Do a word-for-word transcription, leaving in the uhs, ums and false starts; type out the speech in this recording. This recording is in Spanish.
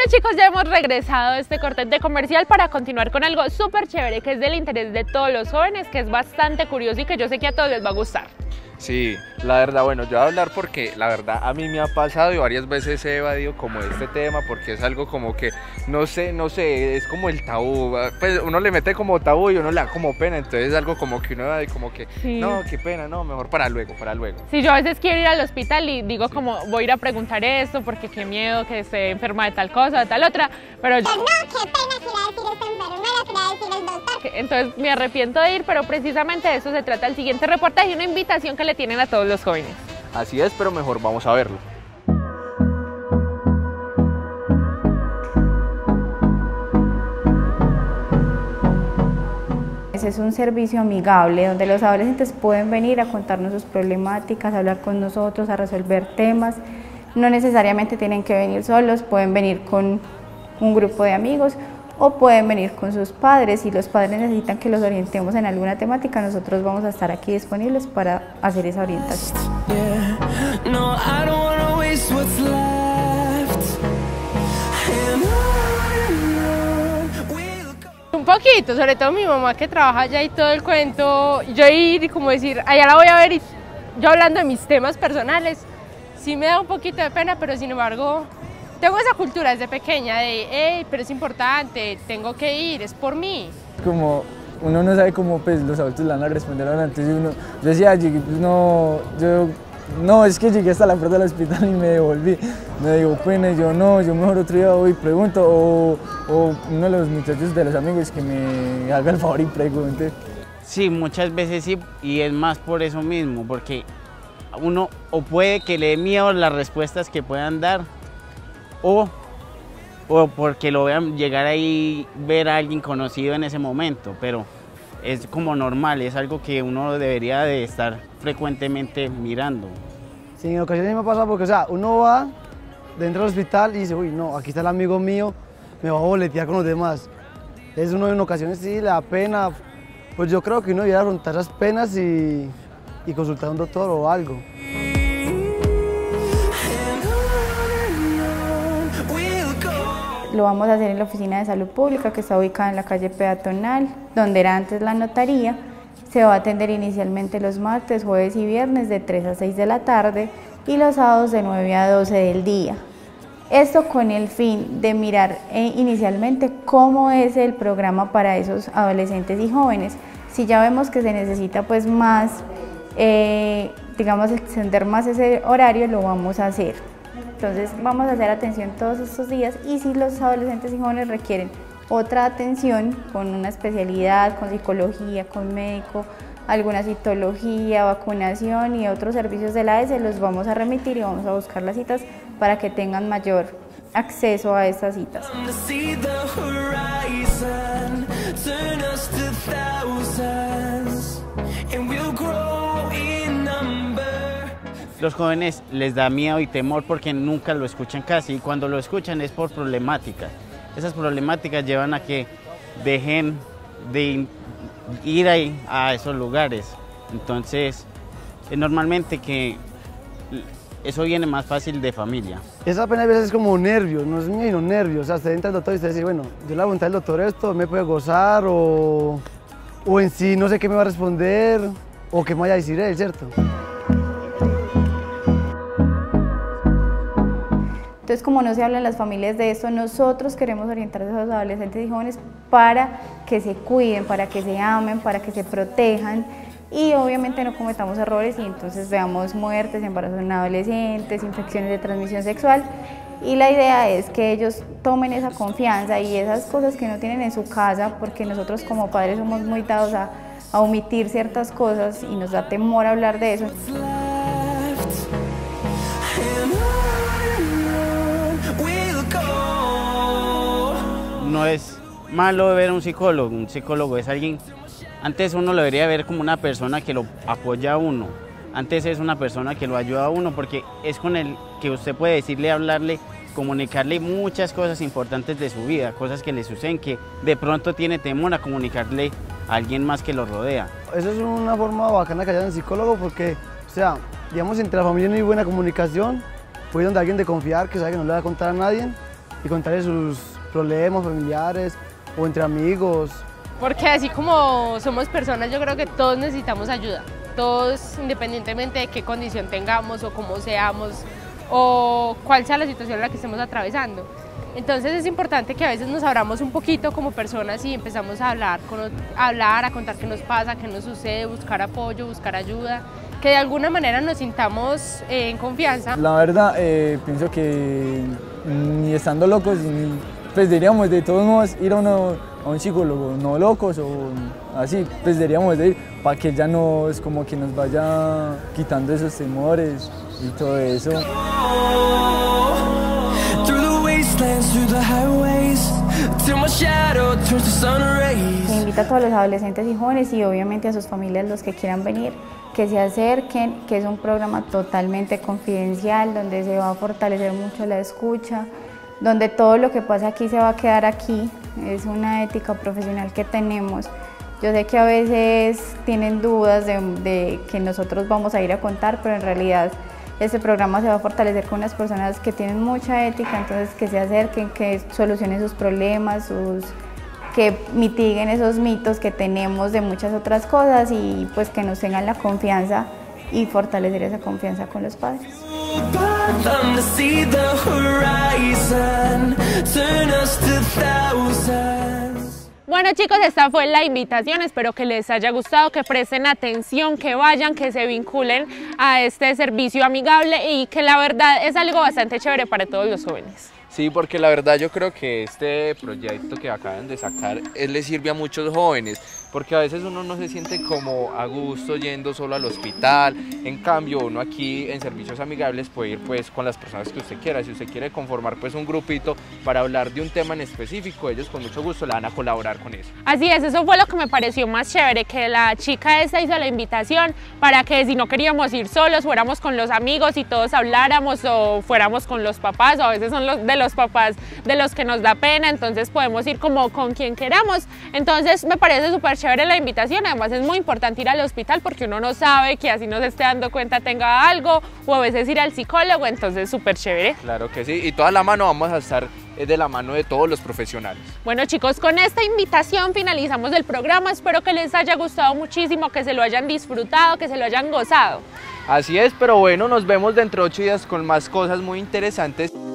chicos, ya hemos regresado de este corte de comercial para continuar con algo súper chévere que es del interés de todos los jóvenes, que es bastante curioso y que yo sé que a todos les va a gustar. Sí, la verdad, bueno, yo voy a hablar porque la verdad a mí me ha pasado y varias veces he evadido como este tema porque es algo como que, no sé, no sé, es como el tabú, pues uno le mete como tabú y uno le da como pena, entonces es algo como que uno evade como que, sí. No, qué pena, no, mejor para luego, para luego. Sí, yo a veces quiero ir al hospital y digo sí. como, voy a ir a preguntar esto porque qué miedo que esté enferma de tal cosa, de tal otra, pero yo... No, qué pena que va a decir esta enfermera, que va a decir el doctor. Entonces me arrepiento de ir, pero precisamente de eso se trata el siguiente reportaje y una invitación que le tienen a todos los jóvenes. Así es, pero mejor vamos a verlo. Ese es un servicio amigable donde los adolescentes pueden venir a contarnos sus problemáticas, a hablar con nosotros, a resolver temas. No necesariamente tienen que venir solos, pueden venir con un grupo de amigos o pueden venir con sus padres. Si los padres necesitan que los orientemos en alguna temática, nosotros vamos a estar aquí disponibles para hacer esa orientación. Un poquito, sobre todo mi mamá que trabaja allá y todo el cuento, yo ir y como decir, allá la voy a ver y yo hablando de mis temas personales, sí me da un poquito de pena, pero sin embargo tengo esa cultura desde pequeña de, hey, pero es importante, tengo que ir, es por mí. Como uno no sabe cómo pues, los adultos le van a responder ahora, entonces uno, yo decía, no, yo, no, es que llegué hasta la puerta del hospital y me devolví, me dio pena y yo no, yo mejor otro día voy y pregunto, o, o uno de los muchachos de los amigos que me haga el favor y pregunte. Sí, muchas veces sí, y es más por eso mismo, porque uno o puede que le dé miedo las respuestas que puedan dar, O, o porque lo vean llegar ahí, ver a alguien conocido en ese momento, pero es como normal, es algo que uno debería de estar frecuentemente mirando. Sí, en ocasiones me ha pasado porque, o sea, uno va dentro del hospital y dice, uy, no, aquí está el amigo mío, me va a boletear con los demás. Es uno en ocasiones sí le da pena, pues yo creo que uno debería afrontar esas penas y, y consultar a un doctor o algo. Lo vamos a hacer en la Oficina de Salud Pública, que está ubicada en la calle peatonal, donde era antes la notaría. Se va a atender inicialmente los martes, jueves y viernes de tres a seis de la tarde y los sábados de nueve a doce del día. Esto con el fin de mirar eh, inicialmente cómo es el programa para esos adolescentes y jóvenes. Si ya vemos que se necesita pues más, eh, digamos, extender más ese horario, lo vamos a hacer. Entonces vamos a hacer atención todos estos días y si los adolescentes y jóvenes requieren otra atención con una especialidad, con psicología, con médico, alguna citología, vacunación y otros servicios de la A S, los vamos a remitir y vamos a buscar las citas para que tengan mayor acceso a estas citas. Los jóvenes les da miedo y temor porque nunca lo escuchan casi y cuando lo escuchan es por problemáticas. Esas problemáticas llevan a que dejen de ir ahí a esos lugares. Entonces, es normalmente que eso viene más fácil de familia. Esa pena a veces es como nervios, no es miedo, nervios. O sea, usted entra al doctor y usted dice, bueno, yo le voy a preguntar al doctor esto, me puede gozar o, o en sí no sé qué me va a responder o qué me vaya a decir él, ¿cierto? Entonces, como no se habla en las familias de esto, nosotros queremos orientar a esos adolescentes y jóvenes para que se cuiden, para que se amen, para que se protejan y obviamente no cometamos errores y entonces veamos muertes, embarazos en adolescentes, infecciones de transmisión sexual. Y la idea es que ellos tomen esa confianza y esas cosas que no tienen en su casa, porque nosotros como padres somos muy dados a, a omitir ciertas cosas y nos da temor hablar de eso. No es malo ver a un psicólogo, un psicólogo es alguien, antes uno lo debería ver como una persona que lo apoya a uno, antes es una persona que lo ayuda a uno porque es con el que usted puede decirle, hablarle, comunicarle muchas cosas importantes de su vida, cosas que le suceden que de pronto tiene temor a comunicarle a alguien más que lo rodea. Eso es una forma bacana que haya en el psicólogo porque, o sea, digamos entre la familia no hay buena comunicación, pues donde alguien de confiar que sabe que no le va a contar a nadie y contarle sus problemas familiares o entre amigos. Porque así como somos personas, yo creo que todos necesitamos ayuda. Todos, independientemente de qué condición tengamos o cómo seamos o cuál sea la situación en la que estemos atravesando. Entonces es importante que a veces nos abramos un poquito como personas y empezamos a hablar, con, a hablar, a contar qué nos pasa, qué nos sucede, buscar apoyo, buscar ayuda, que de alguna manera nos sintamos eh, en confianza. La verdad, eh, pienso que ni estando locos, ni, pues deberíamos de todos modos ir a, uno, a un psicólogo, no locos o así, pues deberíamos de ir para que ya no es como que nos vaya quitando esos temores y todo eso. Se invita a todos los adolescentes y jóvenes y obviamente a sus familias, los que quieran venir, que se acerquen, que es un programa totalmente confidencial, donde se va a fortalecer mucho la escucha, donde todo lo que pasa aquí se va a quedar aquí. Es una ética profesional que tenemos. Yo sé que a veces tienen dudas de, de que nosotros vamos a ir a contar, pero en realidad este programa se va a fortalecer con unas personas que tienen mucha ética, entonces que se acerquen, que solucionen sus problemas, sus, que mitiguen esos mitos que tenemos de muchas otras cosas y pues que nos tengan la confianza y fortalecer esa confianza con los padres. Bueno chicos, esta fue la invitación, espero que les haya gustado, que presten atención, que vayan, que se vinculen a este servicio amigable y que la verdad es algo bastante chévere para todos los jóvenes. Sí, porque la verdad yo creo que este proyecto que acaban de sacar él le sirve a muchos jóvenes, porque a veces uno no se siente como a gusto yendo solo al hospital. En cambio uno aquí en servicios amigables puede ir pues con las personas que usted quiera. Si usted quiere conformar pues un grupito para hablar de un tema en específico, ellos con mucho gusto le van a colaborar con eso. Así es, eso fue lo que me pareció más chévere, que la chica esta hizo la invitación para que si no queríamos ir solos, fuéramos con los amigos y todos habláramos, o fuéramos con los papás, o a veces son los de los papás de los que nos da pena, entonces podemos ir como con quien queramos. Entonces me parece súper chévere la invitación. Además es muy importante ir al hospital porque uno no sabe que así no se esté dando cuenta tenga algo, o a veces ir al psicólogo, entonces súper chévere. Claro que sí, y toda la mano vamos a estar de la mano de todos los profesionales. Bueno chicos, con esta invitación finalizamos el programa, espero que les haya gustado muchísimo, que se lo hayan disfrutado, que se lo hayan gozado. Así es, pero bueno, nos vemos dentro de ocho días con más cosas muy interesantes.